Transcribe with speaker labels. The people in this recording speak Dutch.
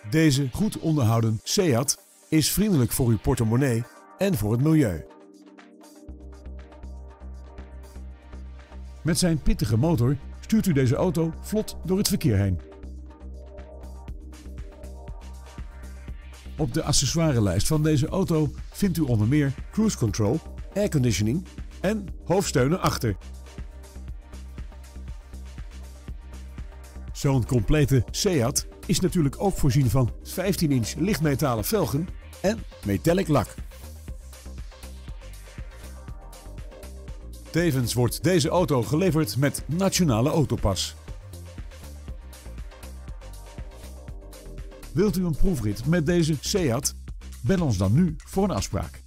Speaker 1: Deze goed onderhouden Seat is vriendelijk voor uw portemonnee en voor het milieu. Met zijn pittige motor stuurt u deze auto vlot door het verkeer heen. Op de accessoirelijst van deze auto vindt u onder meer cruise control, airconditioning en hoofdsteunen achter. Zo'n complete Seat is natuurlijk ook voorzien van 15-inch lichtmetalen velgen en metallic lak. Tevens wordt deze auto geleverd met Nationale Autopas. Wilt u een proefrit met deze Seat? Bel ons dan nu voor een afspraak.